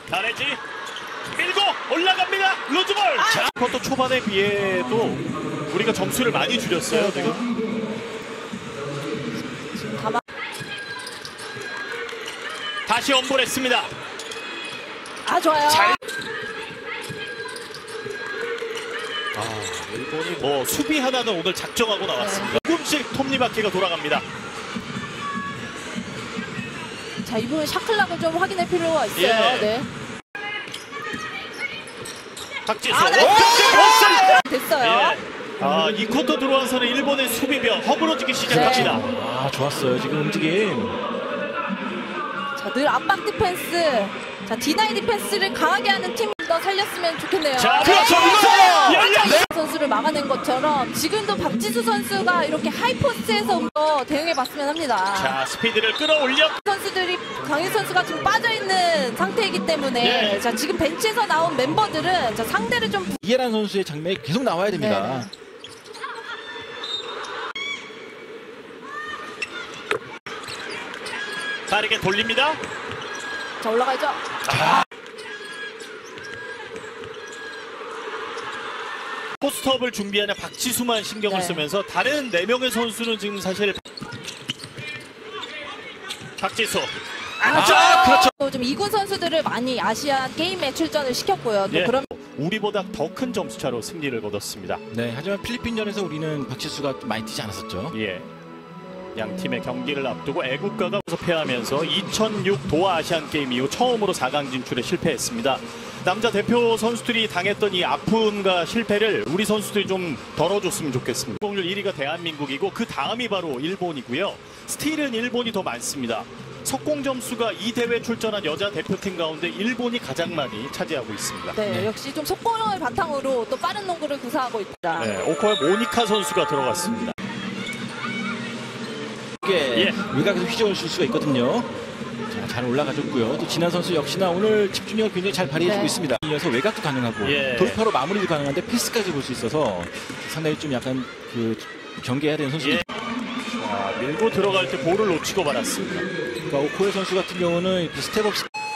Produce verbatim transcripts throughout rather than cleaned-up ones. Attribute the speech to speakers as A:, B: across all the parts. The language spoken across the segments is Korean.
A: 다레지 밀고 올라갑니다. 루즈볼. 아! 자, 쿼터 초반에 비해도 우리가 점수를 많이 줄였어요. 네, 지금.
B: 지금 가만...
A: 다시 엄볼했습니다.
B: 아, 좋아요. 잘...
A: 아, 일본이 뭐 수비 하나는 오늘 작정하고 나왔습니다. 네. 조금씩 톱니바퀴가 돌아갑니다.
B: 자, 이 부분 샤클락을 좀 확인할 필요가 있어요.
A: 예.
B: 네.
A: 박지수.
B: 아, 네. 됐어요.
A: 예. 아, 이 쿼터 들어와서는 일본의 수비병 허물어지기 시작합니다.
B: 네.
C: 아, 좋았어요. 지금 움직임.
B: 자, 늘 압박 디펜스. 자, 디나이 디펜스를 강하게 하는 팀 더 살렸으면 좋겠네요.
A: 자,
B: 네.
A: 그렇죠.
B: 네. 선수를 막아낸 것처럼 지금도 박지수 선수가 이렇게 하이포스트에서 더 대응해봤으면 합니다.
A: 자, 스피드를 끌어올려.
B: 선수들이 강희 선수가 지금 빠져있는 상태이기 때문에
A: 예.
B: 자, 지금 벤치에서 나온 멤버들은 자, 상대를 좀
C: 이해란 선수의 장면이 계속 나와야 됩니다.
B: 네.
A: 빠르게 돌립니다.
B: 자, 올라가죠.
A: 아. 포스트업을 준비하는 박지수만 신경을
B: 네.
A: 쓰면서 다른 네 명의 선수는 지금 사실 박지수.
B: 아,
C: 아, 그렇죠.
B: 좀 이군 선수들을 많이 아시안 게임에 출전을 시켰고요. 또
A: 예.
B: 그럼
A: 우리보다 더 큰 점수차로 승리를 거뒀습니다.
C: 네, 하지만 필리핀전에서 우리는 박지수가 많이 뛰지 않았었죠.
A: 예. 양 팀의 경기를 앞두고 애국가가 패하면서 이천육 도하 아시안 게임 이후 처음으로 사 강 진출에 실패했습니다. 남자 대표 선수들이 당했던 이 아픔과 실패를 우리 선수들이 좀 덜어줬으면 좋겠습니다. 성공률 일 위가 대한민국이고 그 다음이 바로 일본이고요. 스틸은 일본이 더 많습니다. 석공 점수가 이 대회 출전한 여자 대표팀 가운데 일본이 가장 많이 차지하고 있습니다.
B: 네,
C: 네.
B: 역시 좀 속공을 바탕으로 또 빠른 농구를 구사하고 있다.
A: 네, 오커의 모니카 선수가 들어갔습니다.
C: 꽤
A: 예.
C: 외곽에서 휘저을 수가 있거든요. 자, 잘 올라가줬고요. 또 진한 선수 역시나 오늘 집중력을 굉장히 잘 발휘해주고
B: 네.
C: 있습니다. 이어서 외곽도 가능하고
A: 예.
C: 돌파로 마무리도 가능한데 패스까지 볼 수 있어서 상당히 좀 약간 그 경계해야 되는 선수들.
A: 예. 자, 밀고 들어갈 때 볼을 놓치고 말았습니다.
C: 그러니까 오코에 선수 같은 경우는 그 스텝업.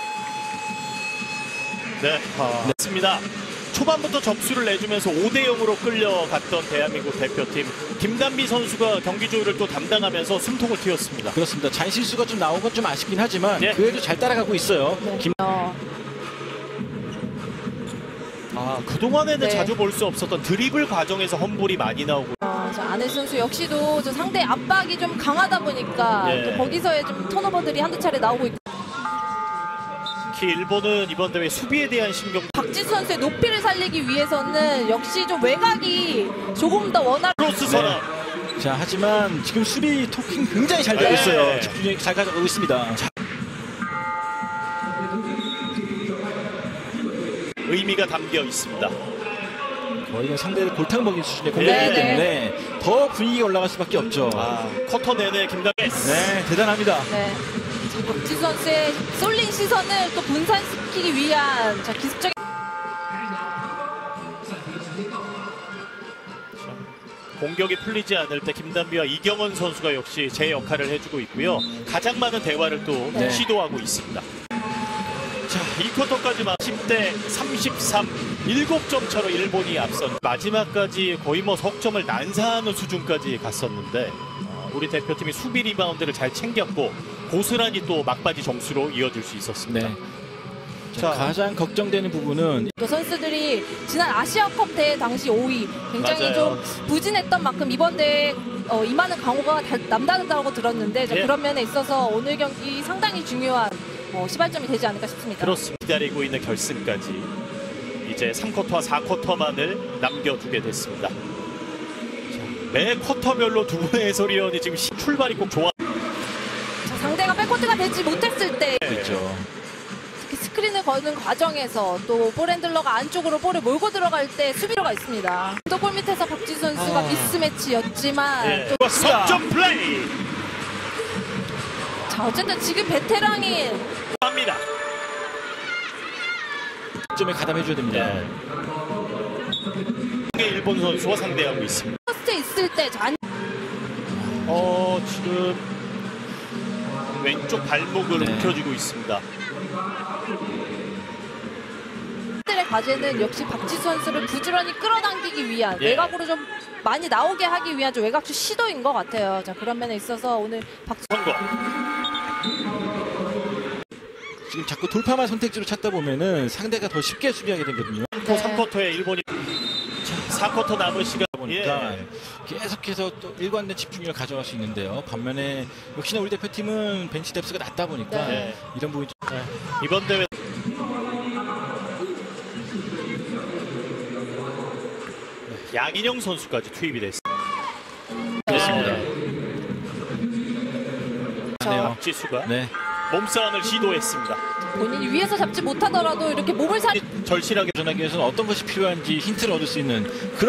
A: 네, 아, 냈습니다. 초반부터 점수를 내주면서 오 대 영으로 끌려갔던 대한민국 대표팀 김단비 선수가 경기 조율을 또 담당하면서 숨통을 틔웠습니다.
C: 그렇습니다. 잔실수가 좀 나온 건 좀 아쉽긴 하지만
A: 예.
C: 그래도 잘 따라가고 있어요.
B: 네.
C: 김...
B: 어,
A: 아, 그동안에는
B: 네.
A: 자주 볼 수 없었던 드리블 과정에서 험불이 많이 나오고
B: 어, 자, 안혜 선수 역시도 저 상대 압박이 좀 강하다 보니까
A: 예.
B: 또 거기서의 좀 턴오버들이 한두 차례 나오고 있고.
A: 특히 일본은 이번 대회 수비에 대한 신경
B: 박지수 선수의 높이를 살리기 위해서는 역시 좀 외곽이 조금 더 원활.
A: 크로스 선언.
C: 네. 자, 하지만 지금 수비 토킹 굉장히 잘 되고
A: 네.
C: 있어요. 집중력이 잘 가져가고 있습니다. 자.
A: 의미가 담겨 있습니다.
C: 거의 상대를 골탕 먹인 수준의 공격이기
B: 네,
C: 때문에 더 분위기가 올라갈 수밖에 없죠.
A: 아, 쿼터 내내 김단비.
C: 네, 대단합니다.
B: 네. 자, 박지수 선수의 쏠린 시선을 또 분산시키기 위한 자, 기습적인.
A: 공격이 풀리지 않을 때 김단비와 이경원 선수가 역시 제 역할을 해주고 있고요. 가장 많은 대화를 또
B: 네.
A: 시도하고 있습니다. 자, 이 쿼터까지만 십 대 삼십삼, 일곱 점 차로 일본이 앞선 마지막까지 거의 뭐 석점을 난사하는 수준까지 갔었는데 어, 우리 대표팀이 수비 리바운드를 잘 챙겼고 고스란히 또 막바지 점수로 이어질 수 있었습니다.
C: 네.
A: 자,
C: 자, 가장 걱정되는 부분은
B: 또 선수들이 지난 아시아컵 대회 당시 오 위 굉장히
A: 맞아요.
B: 좀 부진했던 만큼 이번 대회 어, 임하는 강호가 다, 남다르다고 들었는데 자,
A: 예.
B: 그런 면에 있어서 오늘 경기 상당히 중요한 어, 시발점이 되지 않을까 싶습니다.
A: 그렇습니다. 기다리고 있는 결승까지 이제 삼 쿼터와 사 쿼터만을 남겨두게 됐습니다. 자, 매 쿼터별로 두 분의 해설위원이 지금 출발이 꼭 좋아.
B: 자, 상대가 백코트가 되지 못했을 때
C: 있죠.
B: 특히 스크린을 거는 과정에서 또 볼핸들러가 안쪽으로 볼을 몰고 들어갈 때 수비로가 있습니다. 또 골 밑에서 박지수 선수가
C: 아.
B: 미스매치였지만
A: 예.
B: 또
A: 석점 플레이
B: 자, 어쨌든 지금 베테랑인
A: 합니다.
C: 점에 가담해줘야 됩니다.
A: 네. 일본 선수와 상대하고 있습니다.
B: 포스트에 있을 때 자,
A: 어, 지금 왼쪽 발목을
C: 네.
A: 움켜쥐고 있습니다.
B: 오늘의 과제는 역시 박지수 선수를 부지런히 끌어당기기 위한
A: 예.
B: 외곽으로 좀 많이 나오게 하기 위한 좀 외곽슛 시도인 것 같아요. 자, 그런 면에 있어서 오늘 박지수
A: 성공.
C: 지금 자꾸 돌파만 선택지로 찾다 보면은 상대가 더 쉽게 수비하게 되거든요.
A: 또 삼 쿼터에 일본이 사 쿼터 남은 시간
C: 보니까
A: 예.
C: 계속해서 또 일관된 집중력을 가져갈 수 있는데요. 반면에 역시나 우리 대표팀은 벤치 뎁스가 낮다 보니까
A: 네.
C: 이런 부분이 좀
A: 이번 대회 양인영 선수까지 투입이 됐습니다.
C: 그렇습니다.
B: 네.
A: 박지수가
C: 네.
A: 몸싸움을 시도했습니다.
B: 본인이 위에서 잡지 못하더라도 이렇게 몸을 살
A: 절실하게
C: 전하기 위해서는 어떤 것이 필요한지 힌트를 얻을 수 있는 그런